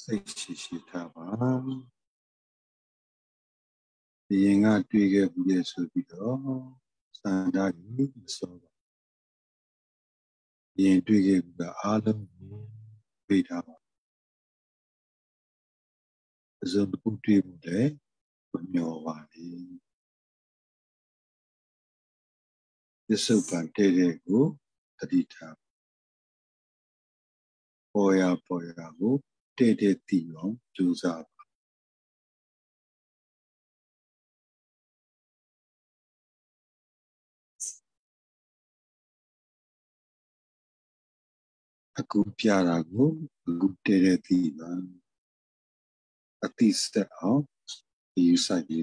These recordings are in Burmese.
စိတ်ရှိထားပါဒီရင်ကတွေ့ခဲ့ဘူးလေဆိုပြီးတော့စံဓာတ်ကြီးမစောပါရင်တွေ့ခဲ့ဘူးကအားလုံးကိုပြေးထားပါအစုံတစ်ခုတွေ့ဖို့လည်းမမျှော်ပါနဲ့ပစ္စုပန်တဲ့ကိုတတိထားပေါ်ရကိုတဲ့တည်အောင်ကြိုးစားပါအခုပြတာကိုအခုတဲ့တည်ပါအတိစက်အောင်ယူဆိုင်ပြီး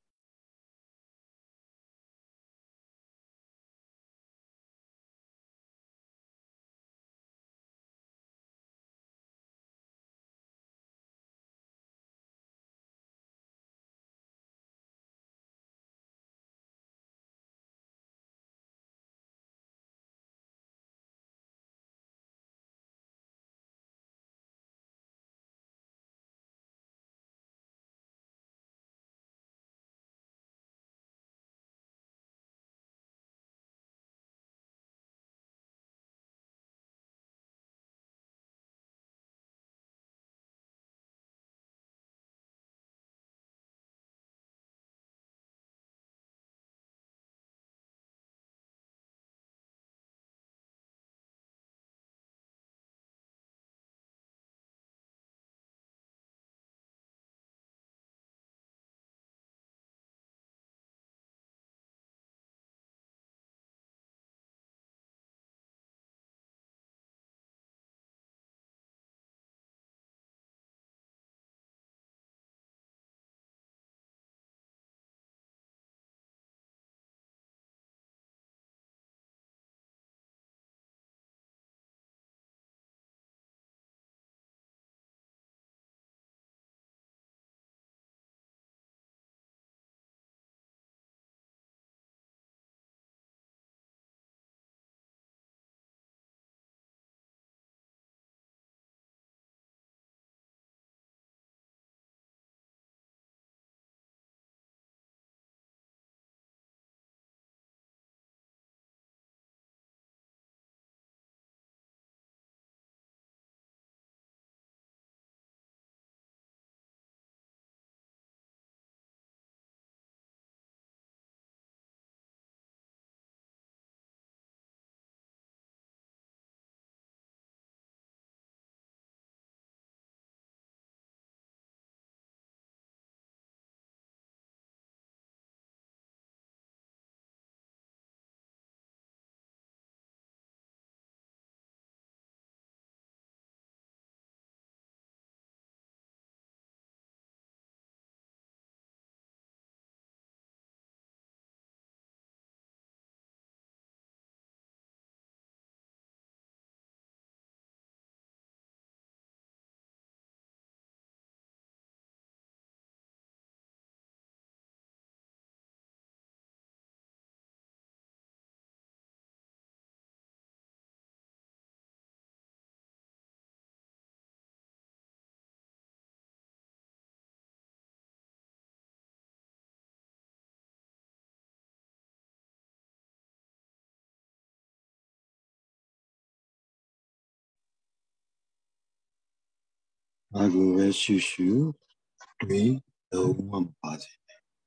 ဘာကိုပဲရှုတွေးလုံးဝမပါစေ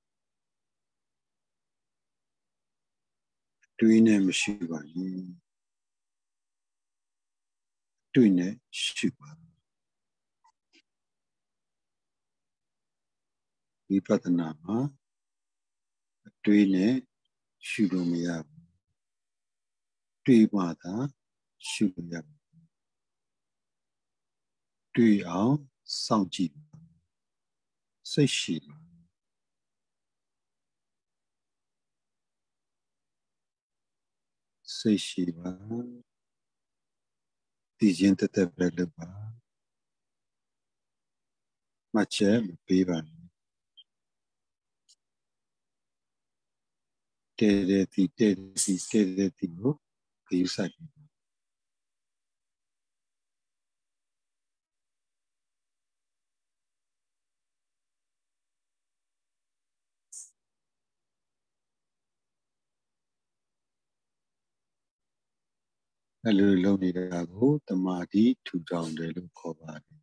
တွေးနဲ့မရှိပါဘူးတွေးနဲ့ရှုပါဝိပဿနာမှာတွေးနဲ့ရှုလို့မရဘူးတွေးမှသာရှုလို့ရဘူးတွေးအောင်စောင့်ကြည့်ပါစိတ်ရှိပါစိတ်ရှိပါတည်ခြင်းတက်ပဲလုပ်ပါမှတ်ချက်မပေးပါနဲ့တဲ့တီကိုယူဆိုင်အဲ့လိုလုပ်နေတာကိုတမာတိထူထောင်တယ်လို့ခေါ်ပါတယ်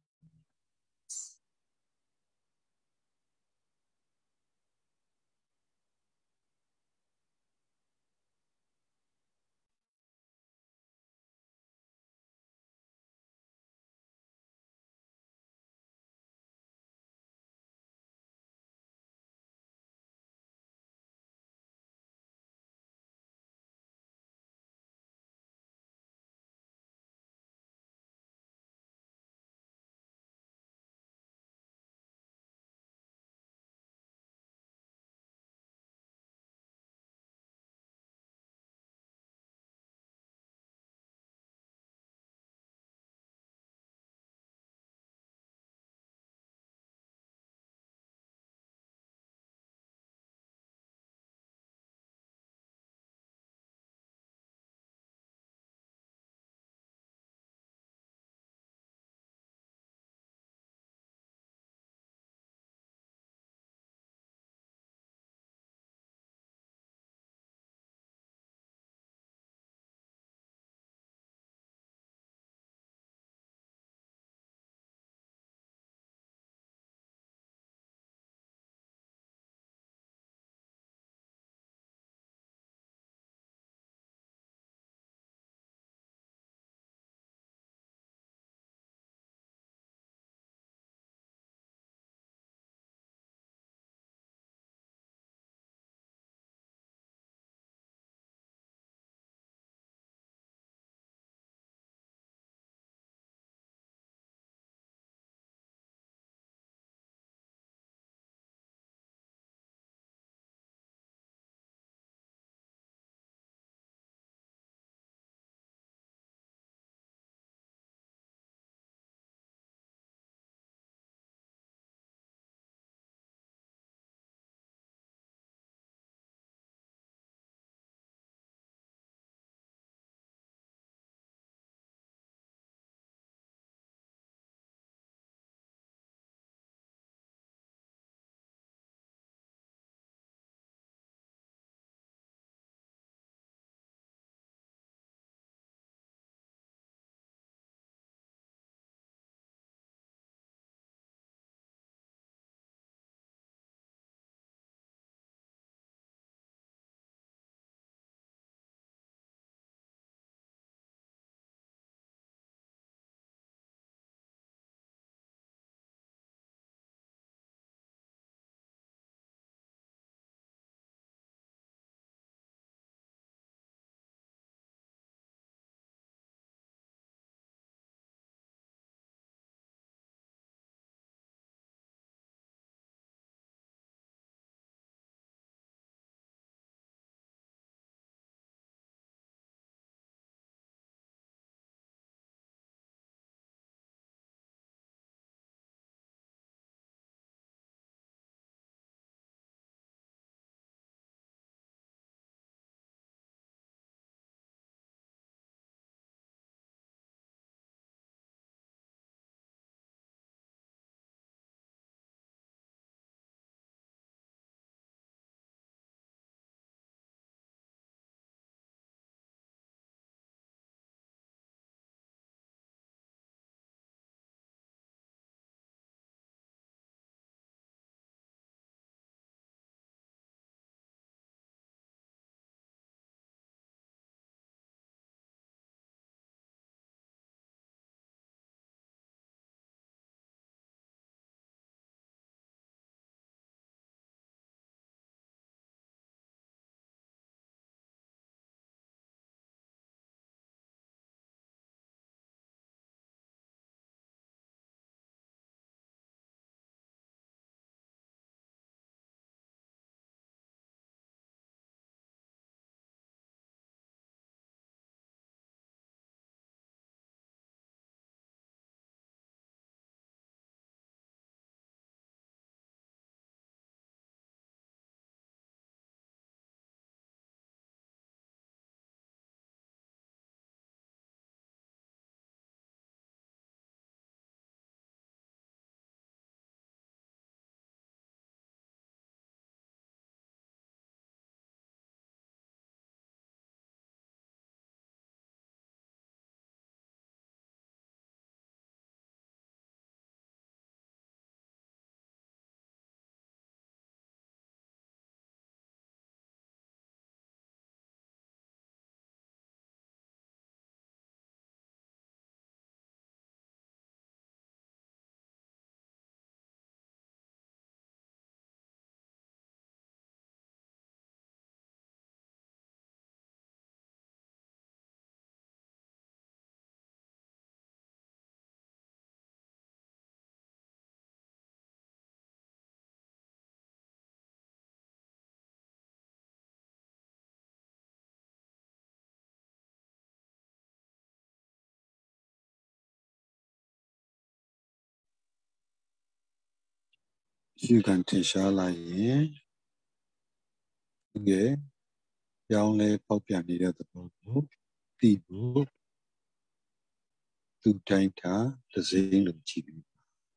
ရှုခံထင်ရှားလာရင်သူ့ရဲ့ပြောင်းလဲပေါက်ပြန်နေတဲ့သဘောကိုသိဖို့သူ့တိုင်းထားတစ်စိမ်းလိုကြည့်ပြီး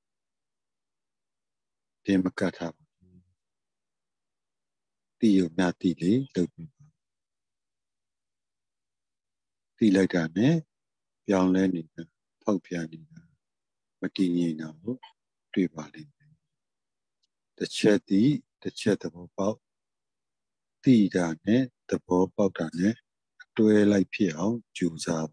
တင်မကတ်ထားပါဘူးသိရမြသိလေလုပ်ပြီးပါသိလိုက်တာနဲ့ပြောင်းလဲနေတာပေါက်ပြန်နေတာမတည်ငြိမ်တာကိုတွေ့ပါလိမ့်မယ်တစ်ချက်တည်းတစ်ချက်သဘောပေါက်သိတာနဲ့သဘောပေါက်တာနဲ့အတွဲလိုက်ဖြစ်အောင်ကြိုးစား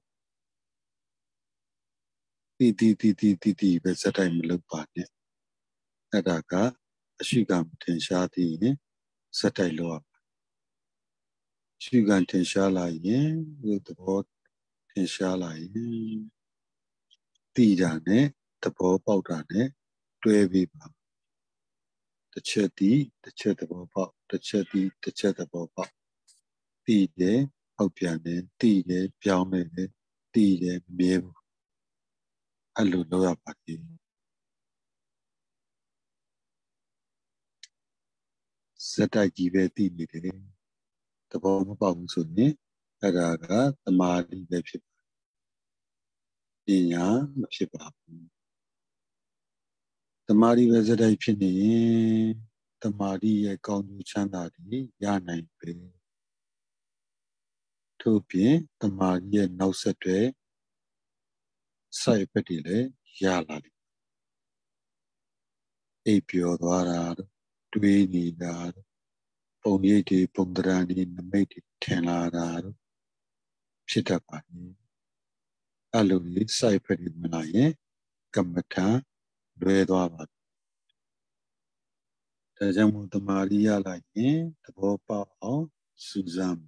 တီပဲစက်တိုင်းမလုပ်ပါနဲ့အဲ့ဒါကအရှိကမထင်ရှားသေးရင်စက်တိုင်းလုပ်ရပါရှိကထင်ရှားလာရင်ဒီသဘောထင်ရှားလာရင်တီတာနဲ့သဘောပေါက်တာနဲ့တွဲပြီးပါတစ်ချက်တည်းတစ်ချက်သဘောပေါက်တစ်ချက်တည်းတစ်ချက်သဘောပေါက်တီတယ်ပေါက်ပြန်တယ်တီတယ်ပြောင်းတယ်တီတယ်မြဲဘူးအဲ့လိုလုပ်ရပါတယ်စက်တိုက်ကြီးပဲတည်နေတယ်သဘောမပေါက်ဘူးဆိုရင်အဲ့ဒါကသမာဓိပဲဖြစ်ပါပညာမဖြစ်ပါဘူးသမာဓိပဲစက်တိုက်ဖြစ်နေရင်သမာဓိရဲ့ကောင်းကျိုးချမ်းသာတွေရနိုင်ပဲထို့ပြင်သမာဓိရဲ့နောက်ဆက်တွဲ side effect တွေလည်းရလာတယ်အိပ်ပျော်သွားတာတွေးနေတာပုံရိပ်တွေပုံသဏ္ဍာန်တွေနမိတ်တွေထင်လာတာဖြစ်တတ်ပါတယ်အဲ့လိုကြီး side effect တွေဝင်လာရင်ကမ္မထာလွဲသွားပါတယ်ဒါကြောင့်မို့တမာရီရလိုက်ရင်သဘောပေါက်အောင်စူးစမ်း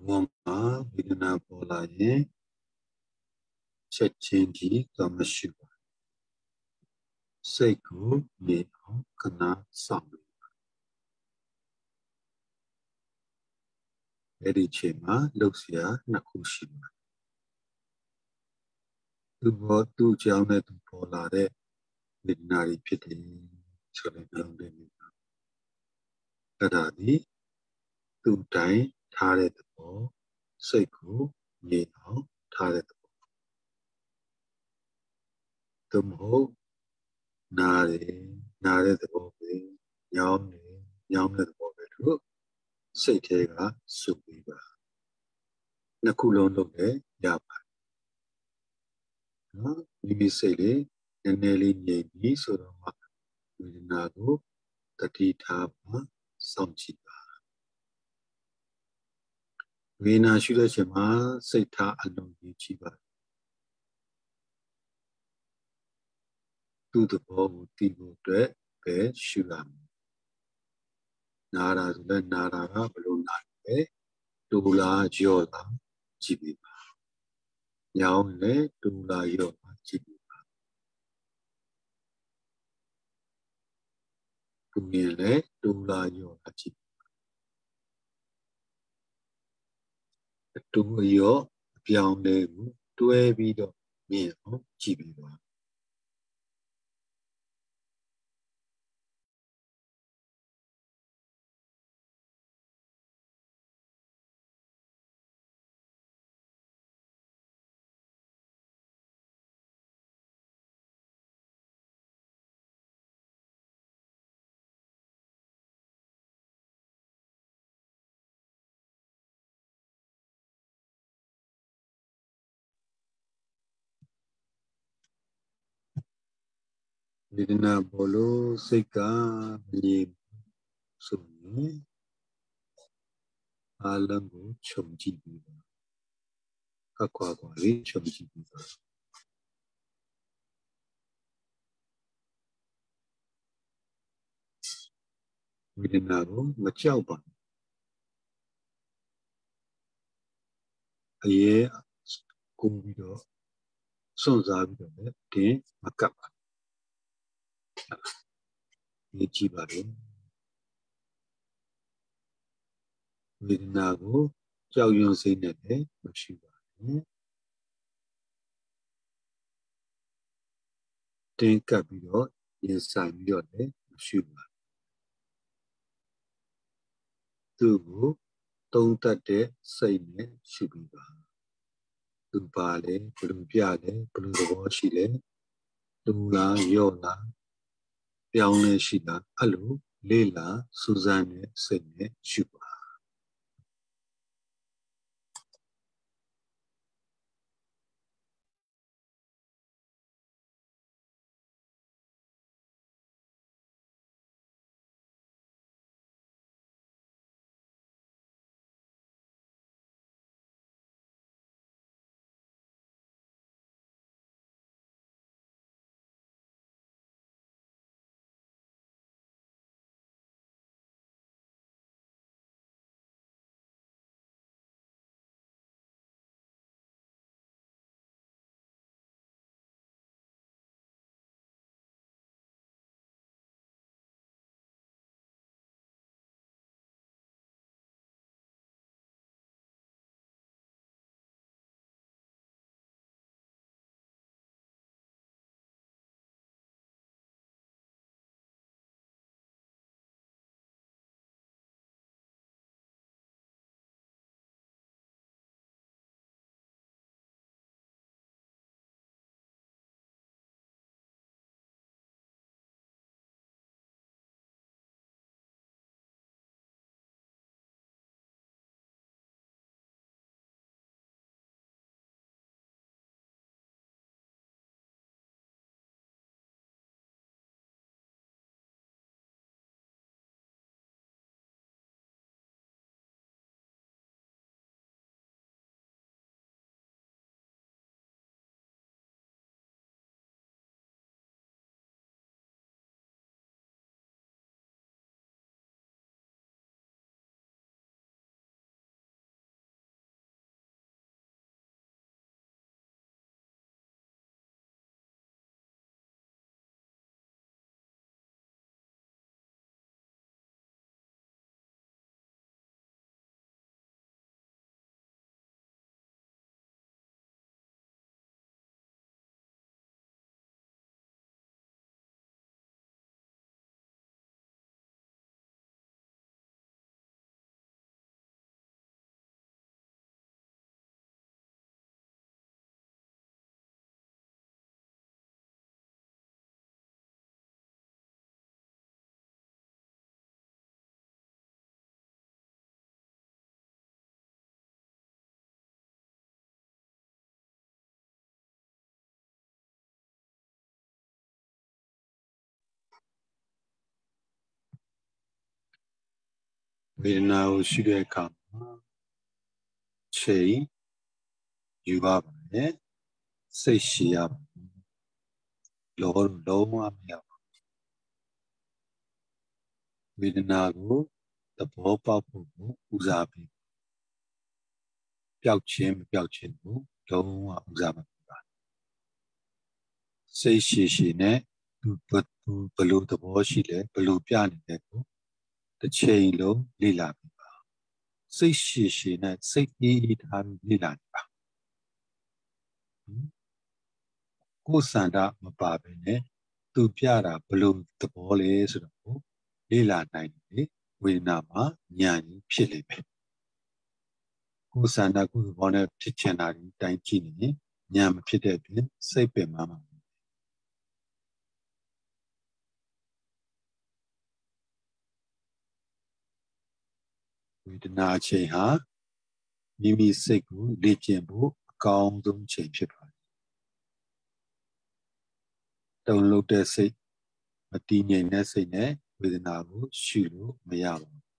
Wama Vidana Bola Yin Chechinji Kamashiba Seiko Yeno Kana Sami Edichema Luxia Nakushima Tubo Tu Jame Tu Bola de Vidnari Piti Solinam Kadadi Tu Tai Tare the Bo Seiko Yeno Tare the Tumho Nare the Bobe Yam the Bobeစိတ်ထဲကစုပြီးပါနှစ်ခုလုံးလုပ်လည်းရပါတယ်နော်မိမိစိတ်လေးနည်းနည်းလေးငြိမ်ပြီးဆိုတော့မှဝေဒနာကိုတတိထားပါစောင့်ကြည့်ပါဝေဒနာရှိတဲ့ချိန်မှာစိတ်ထားအလုံးကြီးကြည့်ပါသူ့သဘောကိုသိဖို့အတွက်ပဲရှုရမယ်နာတာဆိုလည်းနာတာကဘယ်လိုနာလဲတူလားကြော့လားကြည့်ပြီးပါညောင်းလည်းတူလားကြော့လားကြည့်ပြီးပါသူမြင်လည်းတူလားကြော့လားကြည့်အတူအရောအပြောင်းလဲကိုတွဲပြီးတော့မြင်အောင်ကြည့်ပြီးပါဝေဒနာပေါ်လို့စိတ်ကမြင်ဆိုရင်အာလုံးကိုခြုံကြည့်ပြီးပါအကွာကွာလေးခြုံကြည့်ပြီးပါဝေဒနာကိုမကြောက်ပါအရေးကိုပြီးတော့စွန့်စားပြီးတော့လည်းတင်မကပ်ပါဒီကြည့်ပါလေဝေဒနာကိုကြောက်ရွံ့စိတ်နဲ့လည်းမရှိပါဘူးတင်ကပ်ပြီးတော့ရင်ဆိုင်ပြီးတော့လည်းမရှိပါသူ့ကိုသုံးသပ်တဲ့စိတ်နဲ့ရှုပြီးပါသူပါလေဘယ်လိုပြလဲဘယ်လိုသဘောရှိလဲတူလားရော့လားပြောင်းလဲရှိလားအဲ့လိုလေးလာစူးစမ်းတဲ့စိတ်နဲ့ရှုပါဝေဒနာကိုရှိတဲ့အခါမှာချိန်ယူရပါတယ်စိတ်ရှိရပါတယ်လုံးဝမရပါဝေဒနာကိုသဘောပေါက်ဖို့ကိုဦးစားပေးပျောက်ခြင်းမပျောက်ခြင်းကိုလုံးဝဦးစားမပေးပါစိတ်ရှိနဲ့သူဘလို့သဘောရှိလဲဘလို့ပြနေလဲကိုတစ်ချိန်လုံးလေ့လာပြီးပါစိတ်ရှိနဲ့စိတ်အေးထားပြီးလေ့လာနေပါကိုယ်စန္ဒမပါဘဲနဲ့သူပြတာဘလို့သဘောလဲဆိုတော့လေ့လာနိုင်တယ်ဝေဒနာမှာဉာဏ်ကြီးဖြစ်လိမ့်မယ်ကိုယ်စန္ဒကိုယ်သဘောနဲ့ဖြစ်ချင်တာဒီတိုင်းကြည့်နေရင်ဉာဏ်မဖြစ်တဲ့ပြင်စိတ်ပင်မှာဝေဒနာချိန်ဟာမိမိစိတ်ကိုလေ့ကျင့်ဖို့အကောင်းဆုံးချိန်ဖြစ်ပါတယ်တုန်လှုပ်တဲ့စိတ်မတည်ငြိမ်တဲ့စိတ်နဲ့ဝေဒနာကိုရှုလို့မရပါဘူး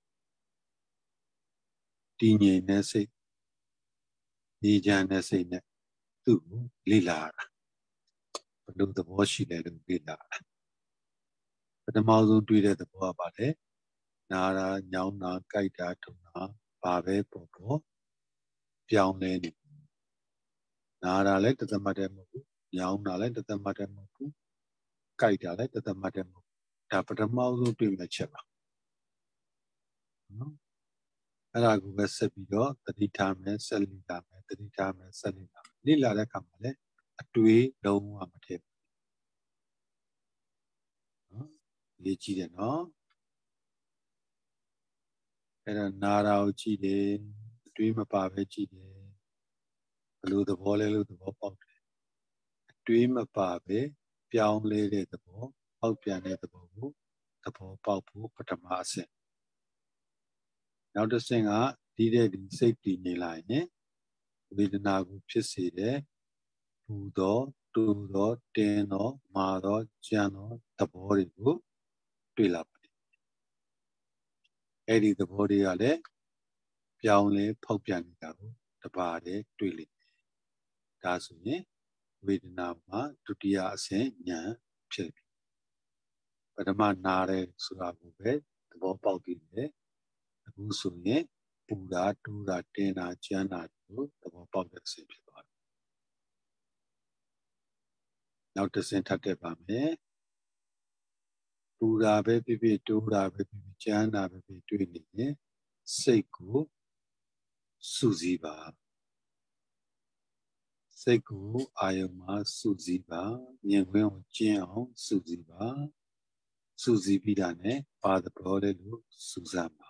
တည်ငြိမ်တဲ့စိတ်အေးချမ်းတဲ့စိတ်နဲ့သူ့ကိုလေ့လာတာဘယ်လိုသဘောရှိလဲလို့လေ့လာတာပထမဆုံးတွေ့တဲ့သဘောကပါလေနာတာညောင်းတာကြိုက်တာထုံတာဘာပဲပေါ့ပြောင်းလဲနေနာတာလည်းတသမတ်တည်းမဟုတ်ဘူးညောင်းတာလည်းတသမတ်တည်းမဟုတ်ဘူးကြိုက်တာလည်းတသမတ်တည်းမဟုတ်ဘူးဒါပထမဆုံးတွေ့မဲ့ချက်ပါနော်အဲ့ဒါကိုပဲဆက်ပြီးတော့တတိထားမယ်ဆက်လိတာမယ်တတိထားမယ်ဆက်လိတာမယ်လေ့လာတဲ့အခါမှာလည်းအတွေးလုံးဝမထည့်ဘူးနော်ရေးကြည့်တယ်နော်အဲ့ဒါနာတာကိုကြည့်တယ်အတွေးမပါပဲကြည့်တယ်ဘယ်လိုသဘောလဲလို့သဘောပေါက်တယ်အတွေးမပါပဲပြောင်းလဲတဲ့သဘောပေါက်ပြန်တဲ့သဘောကိုသဘောပေါက်ဖို့ပထမအဆင့်နောက်တစ်ဆင့်ကဒီတဲ့ဒီစိတ်တည်နေလာရင်ဝေဒနာကိုဖြစ်စေတဲ့ပူသောတူသောတင်းသောမာသောကြမ်းသောသဘောတွေကိုတွေ့လာပါတယ်အဲ့ဒီသဘောတွေကလည်းပြောင်းလဲဖောက်ပြန်နေတာကိုတပါးတည်းတွေ့လိမ့်မယ်ဒါဆိုရင်ဝေဒနာမှာဒုတိယအဆင့်ဉာဏ်ဖြစ်ပြီပထမနားတယ်ဆိုတာကိုပဲသဘောပေါက်ပြီးတယ်အခုဆိုရင်ပူတာတူတာတင်းတာကြမ်းတာကိုသဘောပေါက်တဲ့အဆင့်ဖြစ်သွားတယ်နောက်တစ်ဆင့်ထပ်တက်ပါမယ်ပူတာပဲဖြစ်ဖြစ်တူတာပဲဖြစ်ဖြစ်ကြမ်းတာပဲဖြစ်တွေ့နေရင်စိတ်ကိုစုစည်းပါစိတ်ကိုအာယုံမှာစုစည်းပါမြင်ခွင့်ကိုကျင့်အောင်စုစည်းပါစုစည်းပြီးတာနဲ့ပါသဘောလေးလို့စူးစမ်းပါ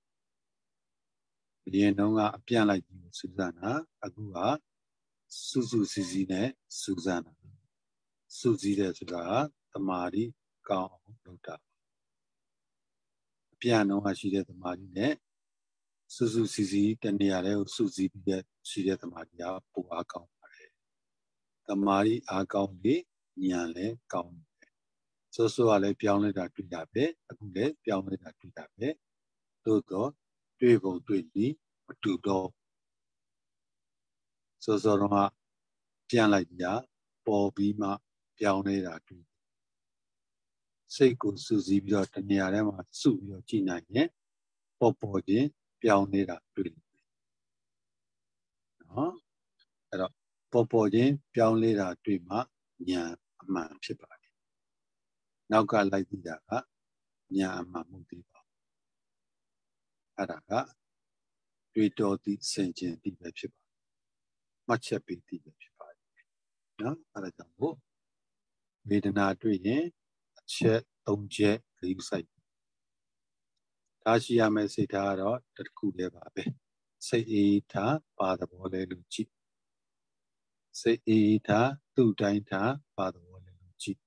ဒီရင်တော့ကအပြန့်လိုက်ပြီးစူးစမ်းတာအခုကစုစုစည်းစည်းနဲ့စူးစမ်းတာစုစည်းတဲ့ဆိုတာတမာတိကောင်းအောင်လုပ်တာအပြန့်တော့ရှိတဲ့တမာတိနဲ့စုစုစည်းစည်းတနေရာလေးကိုစုစည်းပြီးတဲ့ရှိတဲ့တမာတိကပိုအားကောင်းပါတယ်တမာတိအားကောင်းပြီးဉာဏ်လည်းကောင်းတယ်ဆိုကလည်းပြောင်းလဲတာတွေ့တာပဲအခုလည်းပြောင်းလဲတာတွေ့တာပဲသို့တော့တွေ့ပုံတွေ့ပြီးမတူတော့ဆိုတော့ပြန်လိုက်ကြပေါ်ပြီးမှပြောင်းလဲတာတွေ့စိတ်ကိုစုစည်းပြီးတော့တနေရာထဲမှာစုပြီးတော့ကြည်နိုင်ရင်ပေါ်ချင်းပြောင်းနေတာတွေ့တယ်နော်အဲ့တော့ပေါ်ချင်းပြောင်းလဲတာတွေ့မှဉာဏ်အမှန်ဖြစ်ပါတယ်နောက်ကလိုက်ကြည့်တာကဉာဏ်အမှန်မဟုတ်သေးပါဘူးအဲ့ဒါကတွေ့တော်သည့်စင်ကျင်သည့်ပဲဖြစ်ပါတယ်မှတ်ချက်ပေးသည့်ပဲဖြစ်ပါတယ်နော်အဲ့ဒါကြောင့်မို့ဝေဒနာတွေ့ရင်အချက်၃ချက်ဂရုစိုက်ဒါရှိရမယ့်စိတ်ထားကတော့တစ်ခုတည်းပါပဲစိတ်အေးထားပါသဘောလဲလို့ကြည့်စိတ်အေးထားသူ့တိုင်းထားပါသဘောလဲလို့ကြည့်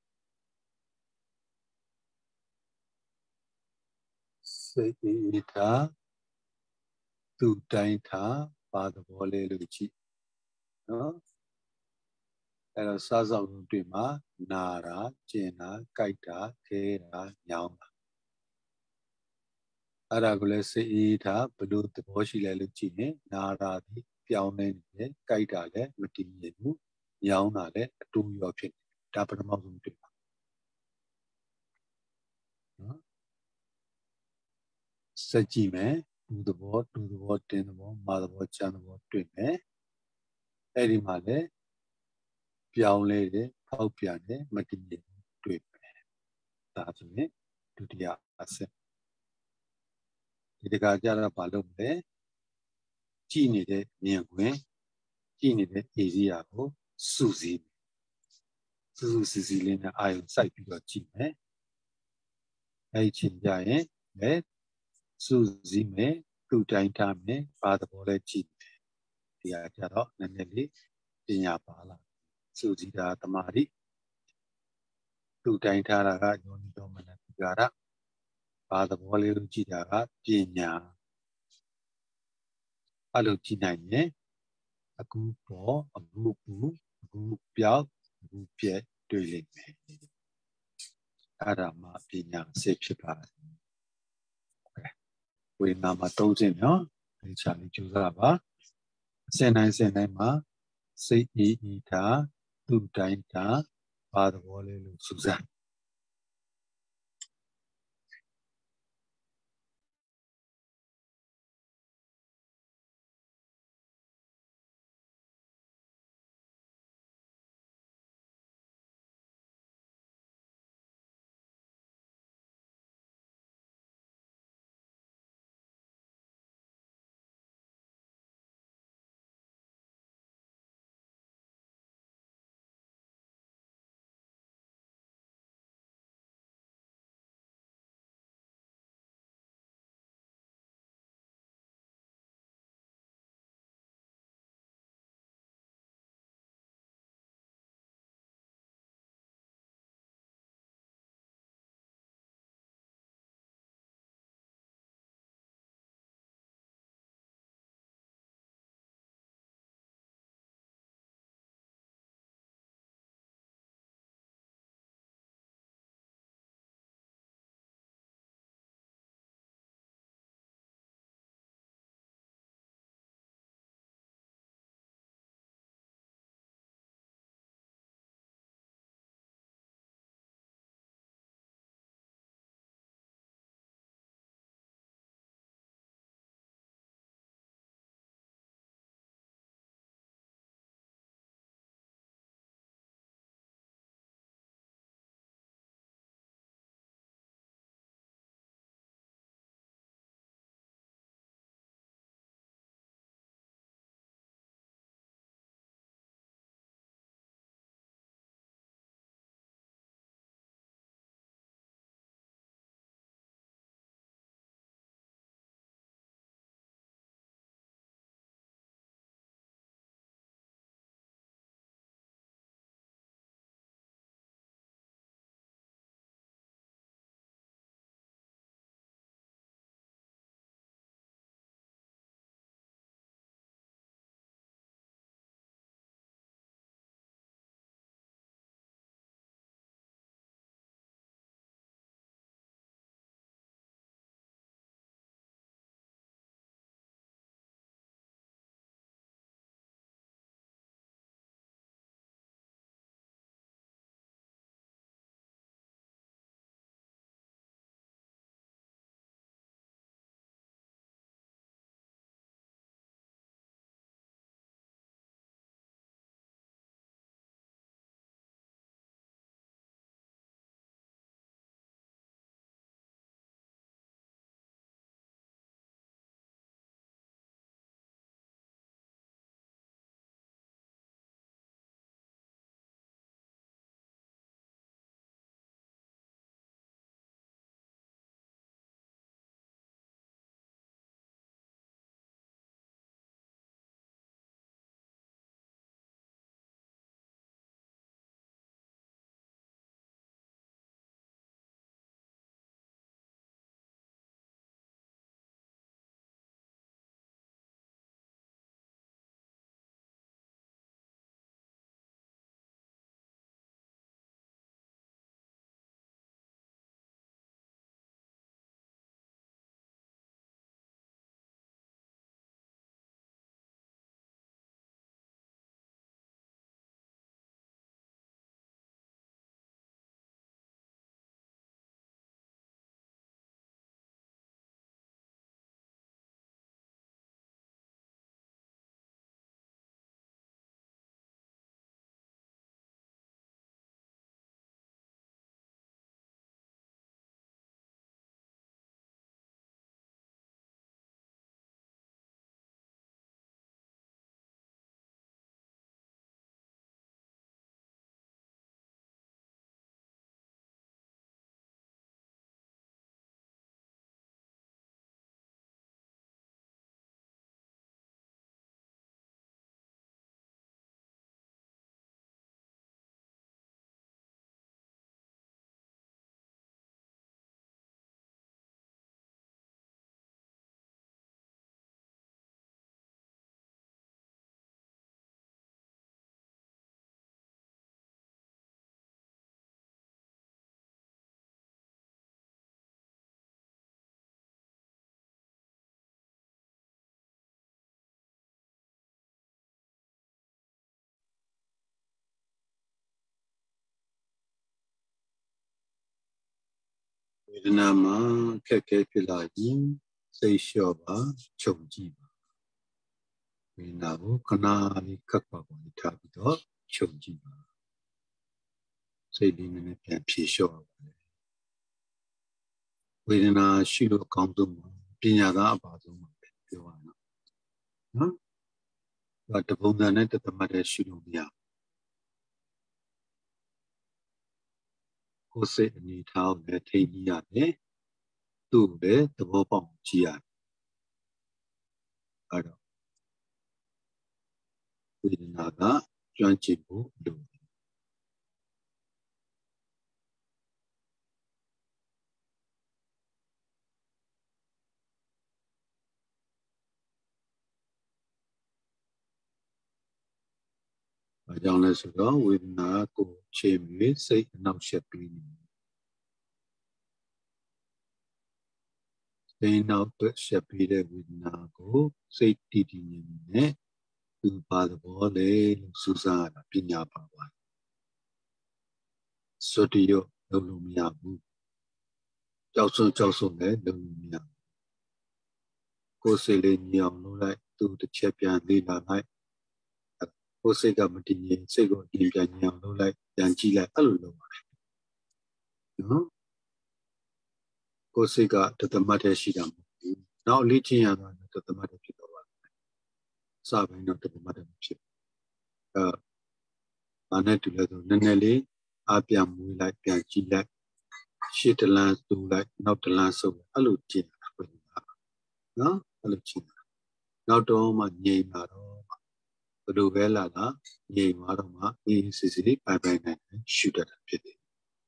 စိတ်အေးထားသူ့တိုင်းထားပါသဘောလဲလို့ကြည့်နော်အဲ့တော့စားဆောင်တွေ့မှာနာတာကျင်တာကြိုက်တာခဲတာညောင်းတာအဲ့ဒါကိုလည်းစိတ်အေးထားဘလို့သဘောရှိလဲလို့ကြည့်ရင်နာတာဒီပြောင်းနေတယ်ကြိုက်တာလည်းမတည်ငြိမ်ဘူးညောင်းတာလည်းအတူရောဖြစ်တယ်ဒါပထမဆုံးတွေ့ပါနော်စက်ကြည့်မယ်တူသဘောတင်းသဘောမာသဘောချမ်းသဘောတွေ့မယ်အဲ့ဒီမှာလည်းပြောင်းလဲတယ်ဖောက်ပြန်တယ်မတည်ငြိမ်တွေ့မယ်ဒါဆိုရင်ဒုတိယအဆင့်ဒီတခါကျတော့ဘာလုပ်မလဲကြည့်နေတဲ့မြင်ကွင်းကြည့်နေတဲ့ဧရိယာကိုစူးစီးစူးစီးလေးနဲ့အာရုံစိုက်ပြီးတော့ကြည့်မယ်အဲ့ဒီချိန်ကြရင်လည်းစူးစီးမယ်သူ့တိုင်းထားမယ်ဘာသဘောလဲကြည့်မယ်ဒီဟာကျတော့နည်းနည်းလေးပညာပါလာစူးစီးတာတမာတိသူ့တိုင်းထားတာကယောနိတော်မနတိကာရဘာသဘောလေးလို့ကြည့်တာကပညာအဲ့လိုကြည့်နိုင်ရင်အခုပေါ်အခုပူအခုပြောက်အခုပြက်တွေ့လိမ့်မယ်အဲ့ဒါမှပညာစိတ်ဖြစ်ပါတယ်ဝေဒနာမှာသုံးခြင်းနော်ဒီချာလေးကြိုးစားပါစင်တိုင်းမှာစိတ်အေးအေးထားသူ့တိုင်းထားဘာသဘောလဲလို့စူးစမ်းဒနာမှာခက်ခဲဖြစ်လာရင်စိတ်လျှော့ပါချုပ်ကြည့်ပါဝေဒနာကိုခဏလေးခက်ပါပါထားပြီးတော့ချုပ်ကြည့်ပါစိတ်လေးနဲ့ပြန်ဖြေလျှော့ပါဝေဒနာရှိလို့အကောင်းဆုံးပညာသားအပါဆုံးပါပဲပြောရအောင်နော်တပုံစံနဲ့တသမတ်တည်းရှိလို့မရကိုယ်စိတ်အနေထားကိုလည်းထိန်းကြည့်ရတယ်သူ့ကိုလည်းသဘောပေါက်ကြည့်ရတယ်အဲ့တော့ဝေဒနာကကျွမ်းကျင်ဖို့လိုဘာကြောင့်လဲဆိုတော့ဝေဒနာကိုချိန်ပြီးစိတ်အနှောက်အယှက်ပြီးနေစိတ်အနှောက်အယှက်ပြီးတဲ့ဝေဒနာကိုစိတ်တည်တည်နေနေသူပါသဘောလေလို့စူးစမ်းရတာပညာပါပါစွတ်တရလုံးလို့မရဘူးကြောက်စွန်းလည်းလုံးလို့မရဘူးကိုယ်စိတ်လေးညောင်လို့လိုက်သူတစ်ချက်ပြန်လေးလာလိုက်ကိုယ်စိတ်ကမတည်ငြိမ်စိတ်ကိုတင်ပြန်ညောင်လို့လိုက်ပြန်ကြည့်လိုက်အဲ့လိုလုပ်ပါတယ်နော်ကိုယ်စိတ်ကတသမတ်တည်းရှိတာမဟုတ်ဘူးနောက်လေ့ကျင့်ရတာတသမတ်တည်းဖြစ်တော့ပါစပိုင်းတော့တသမတ်တည်းဖြစ်ဘာနဲ့တူလဲဆိုနည်းနည်းလေးအပြန်မွေးလိုက်ပြန်ကြည့်လိုက်ရှေ့တလန်းတူလိုက်နောက်တလန်းဆုပ်လိုက်အဲ့လိုကြည့်တာပဲနော်အဲ့လိုကြည့်တာနောက်တော့မှငြိမ်လာတော့ဘယ်လိုပဲလာငြိမ်သွားတော့မှအေးစစ်စစ်ပိုင်နိုင်ရှုတတ်တာဖြစ်တယ်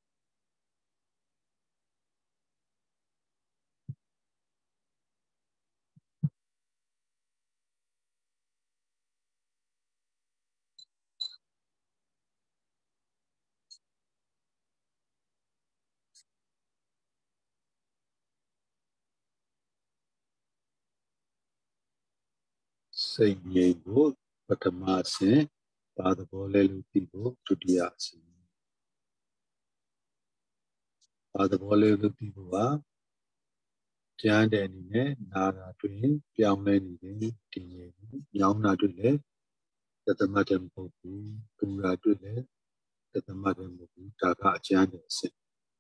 စိတ်ငြိမ်ဖို့ပထမဆင့်ဘာသဘောလဲလို့သိဖို့ဒုတိယဆင့်ဘာသဘောလဲလို့သိဖို့ကကျမ်းတဲ့အနေနဲ့နာတာတွင်ပြောင်းလဲနေတယ်ဒီငြိမ်ညောင်းတာတွင်လည်းတသမတ်တည်းမဟုတ်ဘူးပူတာတွင်လည်းတသမတ်တည်းမဟုတ်ဘူးဒါကအကျမ်းတဲ့အဆင့်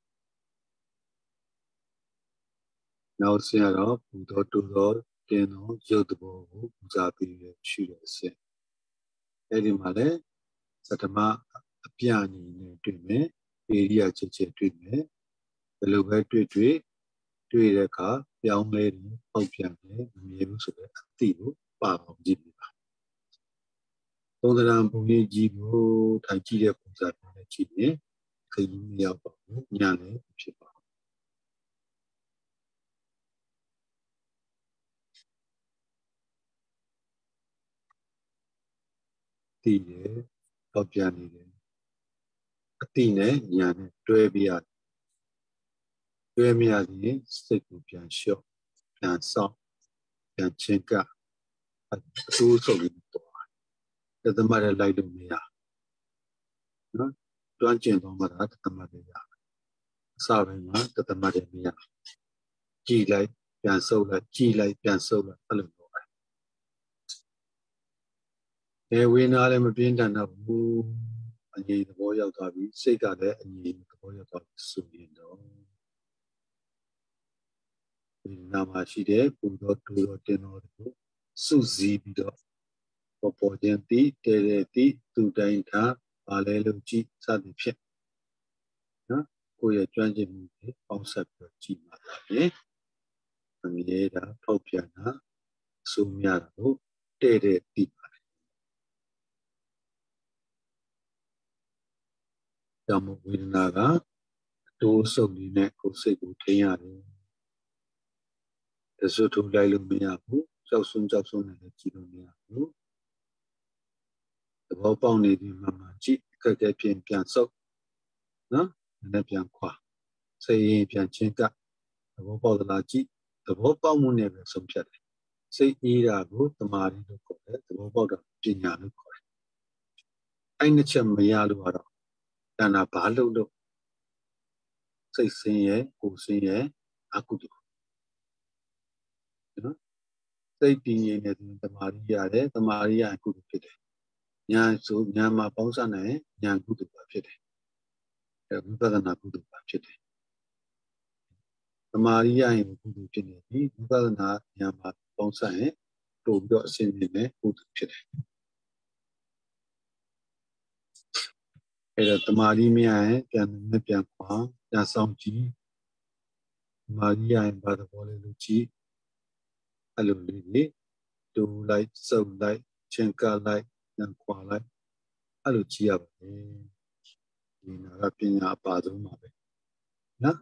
နောက်ဆင့်ကတော့ပူတော်တူတော်တင်းတော်ရုပ်တဘောကိုပူဇာပြီးရှိတဲ့အဆင့်အဲဒီမှာလည်းသတ္တမအပြအနေနဲ့တွေ့မယ်ဧရိယာချက်တွေ့မယ်ဘယ်လိုပဲတွေ့တဲ့အခါပြောင်းလဲတယ်ပေါက်ပြန်တယ်မမြင်ဘူးဆိုတဲ့အသိကိုပါအောင်ကြည့်ပြပါသုံးသဏ္ဍာန်ပုံရိပ်ကြီးကိုထိုင်ကြည့်တဲ့ပုံစံနဲ့ကြည့်ရင်ခရီးမရောက်ပါဘူးညာလည်းဖြစ်ပါသိတယ်ပေါက်ပြန်နေတယ်အသိနဲ့ညာနဲ့တွဲပြရတယ်တွဲမရရင်စိတ်ကိုပြန်လျှော့ပြန်ဆောက်ပြန်ချင်းကအတိုးဆုံးပြီးတော့တသမတ်လည်းလိုက်လို့မရနော်တွန်းကျင်တော့မှသာတသမတ်လည်းရအစပိုင်းမှာတသမတ်လည်းမရကြည်လိုက်ပြန်ဆုပ်လိုက်ကြည်လိုက်ပြန်ဆုပ်လိုက်အဲ့လိုလုပ်တယ်ဝေနာလည်းမပြင်းထန်တော့ဘူးအငြိမ်သဘောရောက်သွားပြီစိတ်ကလည်းအငြိမ်သဘောရောက်သွားပြီဆိုရင်တော့ဝေနာမှာရှိတဲ့ပူတော့တူတော့တင်းတော့ကိုစုစည်းပြီးတော့ပေါ်ခြင်းတိတဲတိသူတိုင်းထားပါလဲလို့ကြည့်စသည်ဖြင့်နော်ကိုယ့်ရဲ့ကျွမ်းကျင်မှုတွေပေါင်းစပ်ပြီးကြည့်မှသာဖြင့်အမြဲတမ်းဖောက်ပြန်တာအဆိုးများတာကိုတဲ့တိပါတယ်ကြောင့်ဝေဒနာကတိုးဆုပ်နေတဲ့ကိုယ်စိတ်ကိုထိန်းရတယ်တစွတ်ထိုးလိုက်လို့မရဘူးကြောက်စွန်းနဲ့လည်းကြည့်လို့မရဘူးသဘောပေါက်နေပြီမှကြည့်အခက်အခဲပြင်ပြန်ဆုပ်နော်လည်းပြန်ခွာစိတ်ရင်ပြန်ချင်းကသဘောပေါက်သလားကြည့်သဘောပေါက်မှုနဲ့ပဲဆုံးဖြတ်တယ်စိတ်အေးတာကိုတမာရီလို့ခေါ်တယ်သဘောပေါက်တာပညာလို့ခေါ်တယ်အဲ့နှစ်ချက်မရလို့ကတော့တဏှာဘာလို့စိတ်ဆင်းရဲကိုယ်ဆင်းရဲအကုသိုလ်နော်စိတ်တည်ငြိမ်နေတယ်တမာရီရတယ်တမာရီရအကုသိုလ်ဖြစ်တယ်ဉာဏ်ဆိုဉာဏ်မှာပေါင်းစပ်နိုင်ဉာဏ်ကုသိုလ်ပါဖြစ်တယ်ဝိပဿနာကုသိုလ်ပါဖြစ်တယ်တမာရီရရင်ကုသိုလ်ဖြစ်နေပြီဝိပဿနာဉာဏ်မှာပေါင်းစပ်ရင်ပို့ပြီးတော့အစဉ်မြင်တဲ့ကုသိုလ်ဖြစ်တယ်အဲ့တော့တမာရီမရရင်ပြန်ခွာပြန်ဆောင်ကြည့်တမာရီရရင်ဘာသဘောလဲလို့ကြည့်အဲ့လိုလေးတွေတူလိုက်စုပ်လိုက်ချင်းကလိုက်ပြန်ခွာလိုက်အဲ့လိုကြည့်ရပါတယ်ဒီနာကပညာအပါဆုံးပါပဲနော်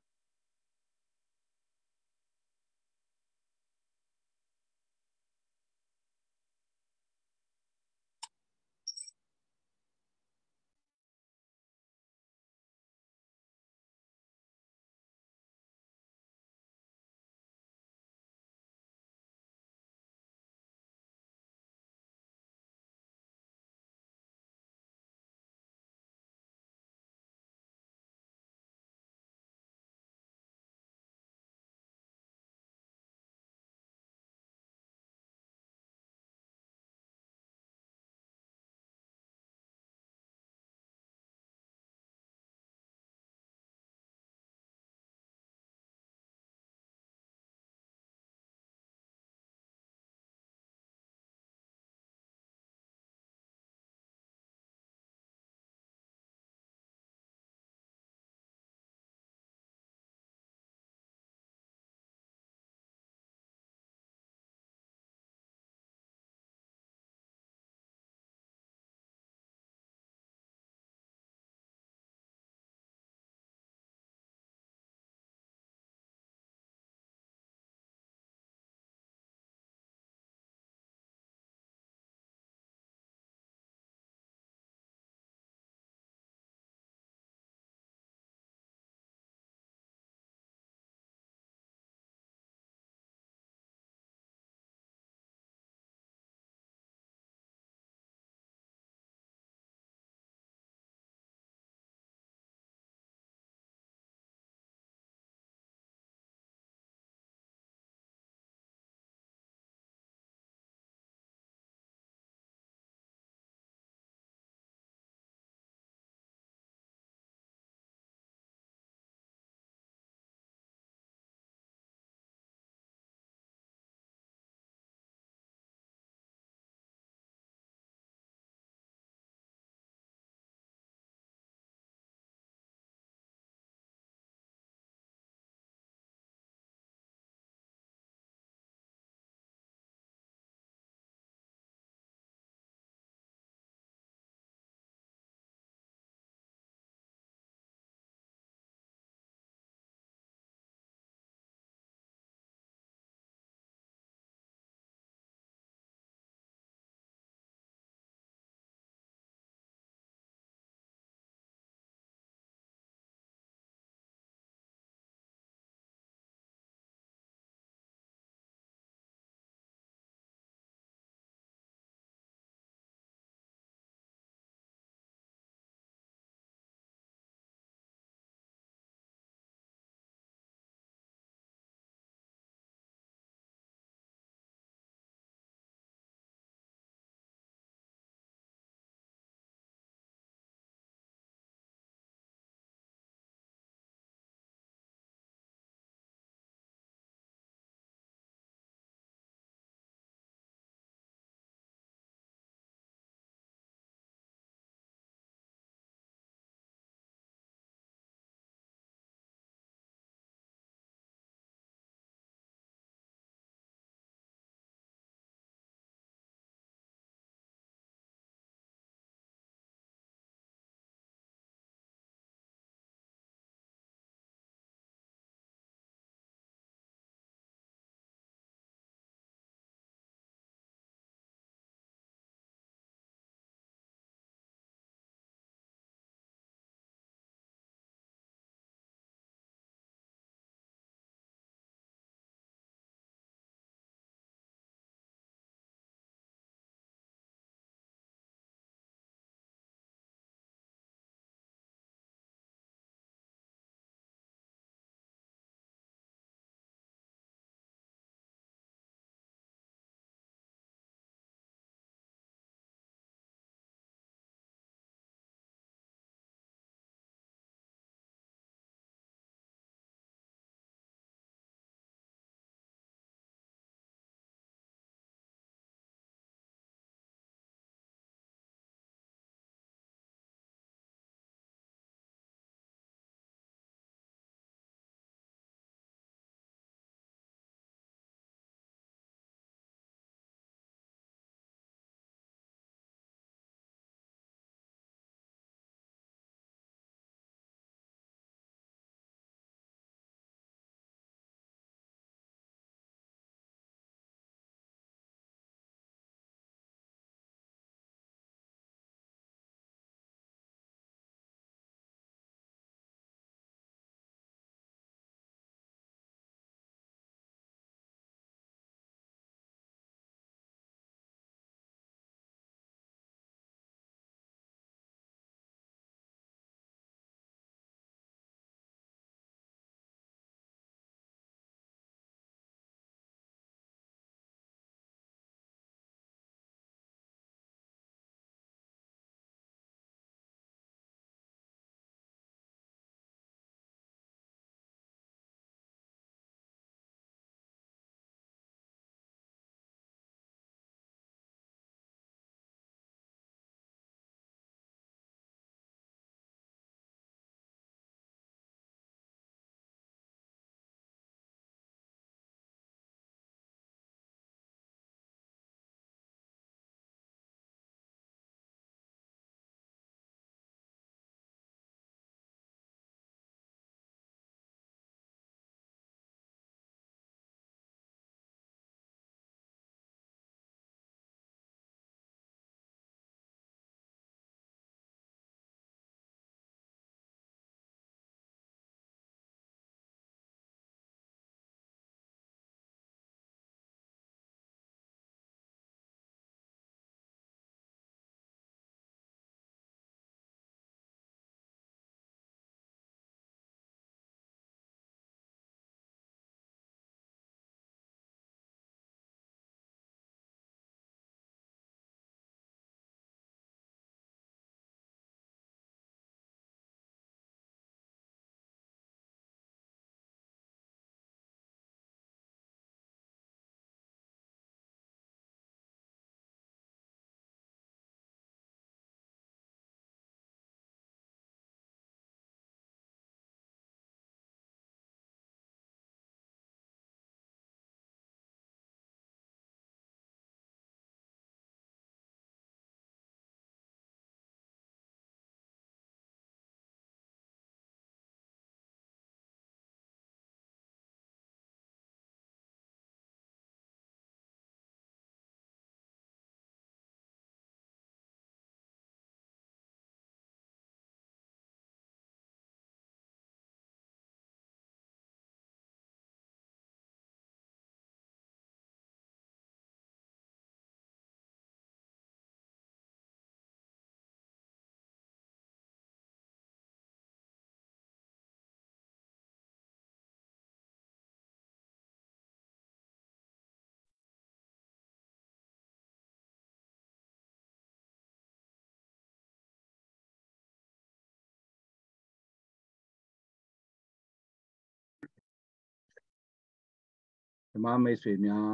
ဓမ္မမိတ်ဆွေများ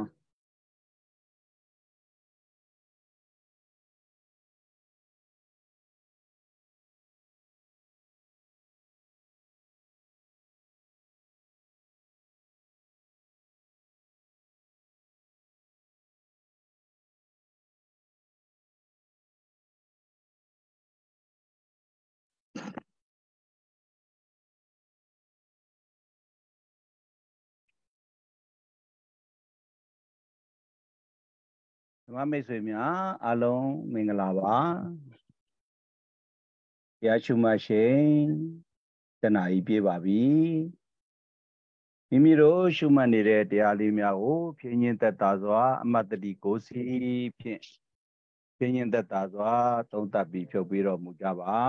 ဓမ္မမိတ်ဆွေများအားလုံးမင်္ဂလာပါတရားရှုမှတ်ရှင်တဏှာကြီးပြေးပါပြီမိမိတို့ရှုမှတ်နေတဲ့တရားလေးများကိုဖြည့်ညင်းသက်သာစွာအမတ်တတိကိုစီဖြင့်ဖြည့်ညင်းသက်သာစွာသုံးသပ်ပြီးဖြုတ်ပေးတော်မူကြပါ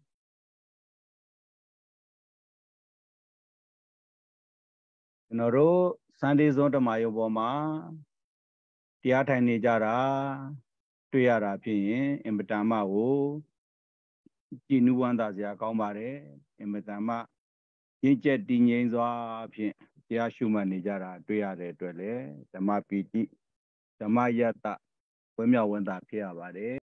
ကျွန်တော်တို့စန္ဒီဇွန်ဓမ္မယုံပေါ်မှာတရားထိုင်နေကြတာတွေ့ရတာဖြစ်ရင်အင်မတန်မှကိုကြည်နူးဝမ်းသာစရာကောင်းပါတယ်အင်မတန်မှရင့်ကျက်တည်ငြိမ်စွာဖြင့်တရားရှုမှတ်နေကြတာတွေ့ရတဲ့အတွက်လည်းဓမ္မပီတိဓမ္မယတ္တဝိမြောက်ဝန္တာဖြစ်ရပါတယ်